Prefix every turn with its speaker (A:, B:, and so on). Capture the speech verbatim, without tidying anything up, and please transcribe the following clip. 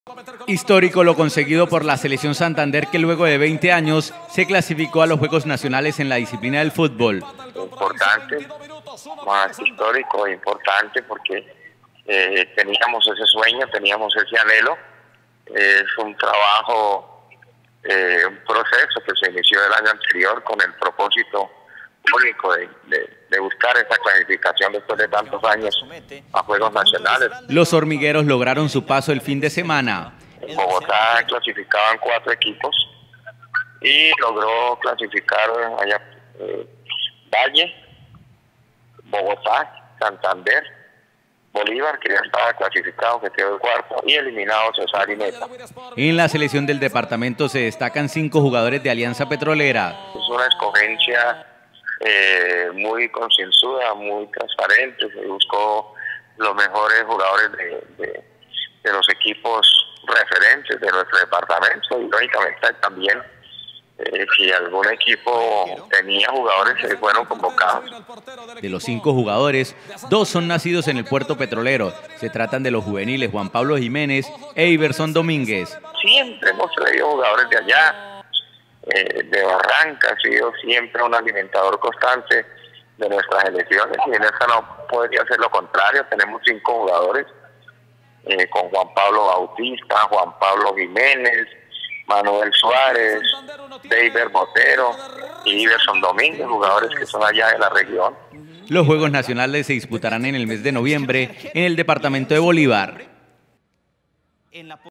A: Histórico lo conseguido por la Selección Santander, que luego de veinte años se clasificó a los Juegos Nacionales en la disciplina del fútbol.
B: Importante, más histórico e importante porque eh, teníamos ese sueño, teníamos ese anhelo. Es un trabajo, eh, un proceso que se inició el año anterior con el propósito único de, de, de buscar esa clasificación después de tantos años a Juegos Nacionales.
A: Los hormigueros lograron su paso el fin de semana.
B: En Bogotá clasificaban cuatro equipos y logró clasificar allá eh, Valle, Bogotá, Santander, Bolívar, que ya estaba clasificado, que quedó el cuarto, y eliminado Cesar y Meta.
A: En la selección del departamento se destacan cinco jugadores de Alianza Petrolera.
B: Es una escogencia eh, muy concienzuda, muy transparente. Se buscó los mejores jugadores de, de, de los equipos referentes de nuestro departamento, y lógicamente también eh, si algún equipo tenía jugadores se fueron convocados.
A: De los cinco jugadores, dos son nacidos en el puerto petrolero. Se tratan de los juveniles Juan Pablo Jiménez e Iverson Domínguez.
B: Siempre hemos traído jugadores de allá, eh, de Barranca, ha sido siempre un alimentador constante de nuestras elecciones, y en esta no podría ser lo contrario. Tenemos cinco jugadores, eh, con Juan Pablo Bautista, Juan Pablo Jiménez, Manuel Suárez, David Botero y Iverson Domínguez, jugadores que son allá de la región.
A: Los Juegos Nacionales se disputarán en el mes de noviembre en el departamento de Bolívar.